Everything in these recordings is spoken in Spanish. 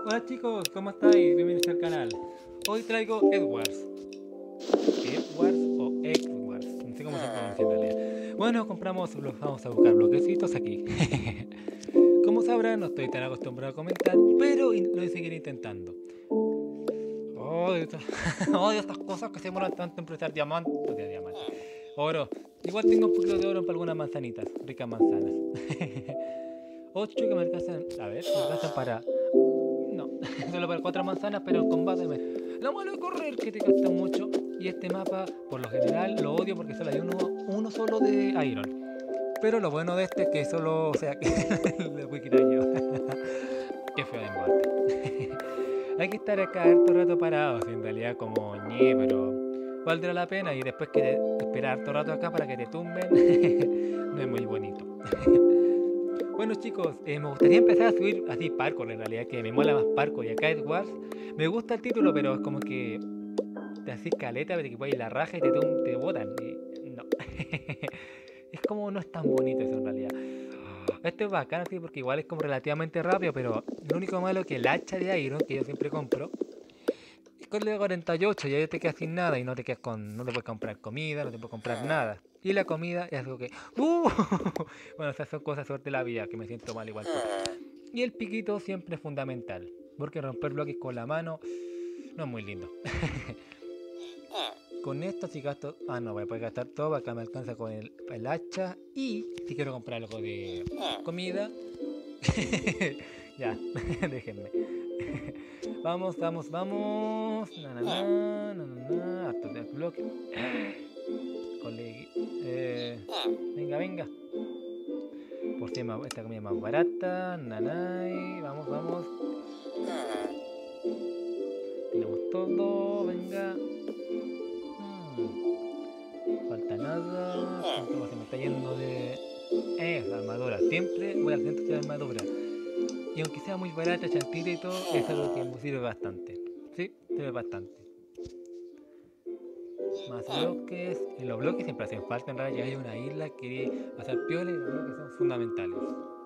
Hola chicos, ¿cómo estáis? Bienvenidos al canal. Hoy traigo Edwards. Edwards o Edwards, no sé cómo se pronuncia en realidad. Bueno, vamos a buscar bloquecitos aquí. Como sabrán, no estoy tan acostumbrado a comentar, pero lo voy a seguir intentando. Odio estas, odio estas cosas que se demoran tanto en prestar diamantes. Oro. Igual tengo un poquito de oro para algunas manzanitas, ricas manzanas. 8 que me alcanzan. A ver, me alcanzan para. No, solo para 4 manzanas, pero el combate me. Lo malo de correr que te gasta mucho. Y este mapa, por lo general, lo odio porque solo hay uno solo de Iron. Pero lo bueno de este es que solo. O sea, que le voy a quitar yo. Qué feo de muerte. Hay que estar acá harto rato parados, en realidad, como ñe, pero valdrá la pena. Y después que esperar harto rato acá para que te tumben, no es muy bonito. Bueno chicos, me gustaría empezar a subir así parkour en realidad, que me mola más parkour. Y acá Edwards, me gusta el título, pero es como que te haces caleta, pero que puedes ir la raja y te botan. Y no. Es como no es tan bonito eso en realidad. Esto es bacán así porque igual es como relativamente rápido, pero lo único malo es que el hacha de Iron, que yo siempre compro, es con el 48 y ahí te quedas sin nada y no te quedas con. No te puedes comprar comida, no te puedes comprar nada. Y la comida es algo que. ¡Uh! Bueno, esas son cosas suerte de la vida, que me siento mal igual. Y el piquito siempre es fundamental. Porque romper bloques con la mano no es muy lindo. Con esto si gasto. Ah, no, voy a poder gastar todo. Acá me alcanza con el hacha. Y si quiero comprar algo de comida. Ya, déjenme. Vamos, vamos, vamos. Na, na, na, na, na, na. Harto de bloque. Colegui. Venga, venga. Por si esta comida es más barata. Nanay. Vamos, vamos. Tenemos todo. Venga. Falta nada. Todo se me está yendo de. Armadura. Siempre voy al centro de armadura. Y aunque sea muy barata, chantita y todo, es algo que me sirve bastante. Sí, sirve bastante. Más bloques. En los bloques siempre hacen falta, en realidad hay una isla que pasar piola y los bloques son fundamentales.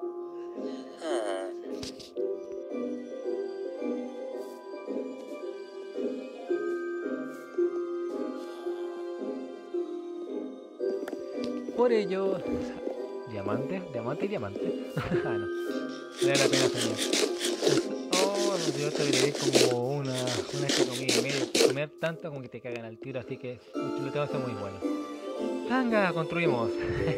Por ello, diamante, diamante y diamante. Ah, no. Vale la pena soñar. Oh, no sé, te pedir como una comida y media. Comer tanto como que te cagan al tiro, así que un chuleteo está muy bueno. Venga, construimos.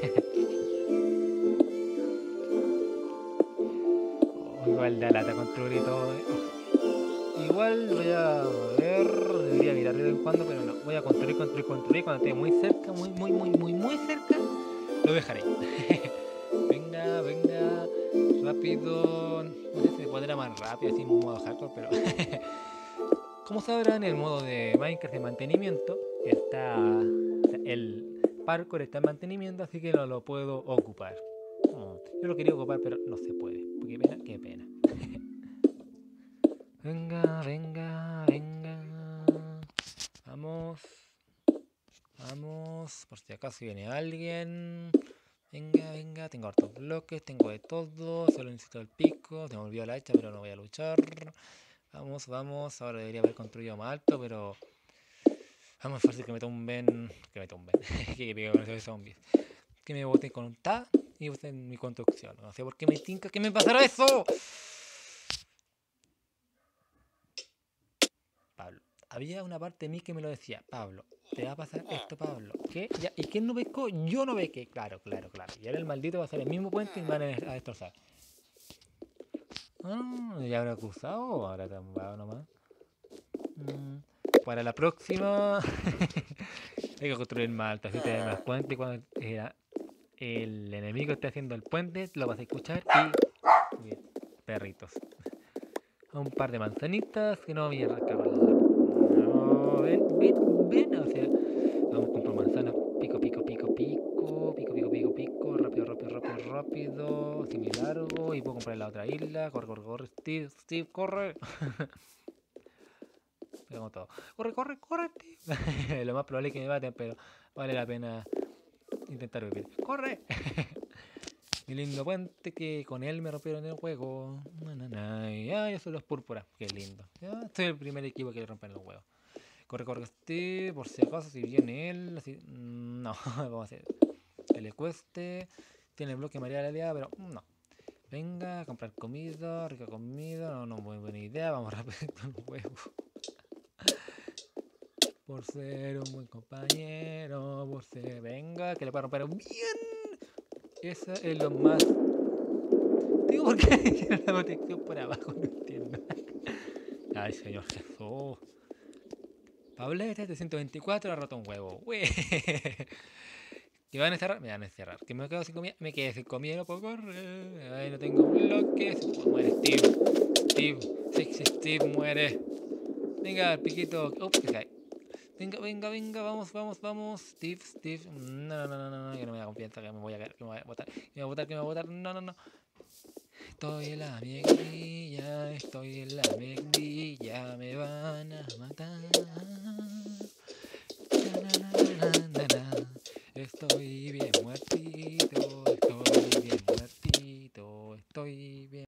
Oh, igual da lata construir y todo. Oh. Igual voy a ver, debería mirar de vez en cuando, pero no. Voy a construir, construir, construir. Cuando esté muy cerca, muy cerca, lo dejaré. Venga, venga, rápido. No sé si se podrá más rápido, así en modo hardcore, pero. Como sabrán, el modo de Minecraft de mantenimiento está. O sea, el parkour está en mantenimiento, así que no lo puedo ocupar. Yo lo quería ocupar, pero no se puede. Qué pena, qué pena. Venga, venga, venga. Vamos. Vamos. Por si acaso viene alguien. Venga, venga. Tengo hartos bloques, tengo de todo. Solo necesito el pico. Se me olvidó la hacha, pero no voy a luchar. Vamos, vamos. Ahora debería haber construido más alto, pero. Vamos, fácil que me tumben. Que me tumben. Que me con esos zombies. Que me boten con un ta y usen mi construcción. No sé por qué me tinca que me pasará eso. Pablo. Había una parte de mí que me lo decía. Pablo, te va a pasar esto, Pablo. ¿Qué? ¿Ya? ¿Y quién no becó? Yo no bequé. Claro, claro, claro. Y ahora el maldito va a hacer el mismo puente y me van a destrozar. ¿Ya habrá cruzado o habrá tumbado nomás? Para la próxima hay que construir más alto, así te da más puente y cuando el enemigo esté haciendo el puente lo vas a escuchar y bien, perritos. Un par de manzanitas que no mierda, cabrón. No, ven, ven, ven, o sea, vamos a comprar manzanas, pico, pico, pico, pico, pico, pico, pico, pico, rápido, rápido, rápido, rápido, así muy largo y puedo comprar en la otra isla, corre, corre, corre, Steve, Steve, corre. Pegamos todo. Corre, corre, corre, Steve. Lo más probable es que me maten, pero vale la pena intentar vivir. ¡Corre! Mi lindo puente que con él me rompieron el juego. Ay, eso los púrpuras. Qué lindo. Ya, estoy el primer equipo que le rompen los huevos. Corre, corre, este, por si acaso, si viene él, así. No, vamos a hacer que le cueste. Tiene el bloque María la Lea, pero no. Venga, a comprar comida, rica comida. No, no, muy buena idea. Vamos rápido con los huevos. Por ser un buen compañero, por ser. Venga, que le pueda romper bien. Esa es lo más. Digo, ¿por qué tiene la protección por abajo? No entiendo. Ay, señor Jesús. Pablete 324 ha roto un huevo. Wey. ¿Que van a encerrar? Me van a encerrar. ¿Que me quedo sin comida? Me quedé sin comida, no puedo correr. Ay, no tengo bloques. Muere Steve. Steve. Sexy Steve muere. Venga, el piquito. Ups, que cae. Venga, venga, venga, vamos, vamos, vamos. Steve, Steve. No, no, no, no, no, que no me da confianza, que me voy a caer, que me voy a botar. Que me voy a botar, que me voy a botar. No, no, no. Estoy en la mierda, estoy en la mierda, me van a matar.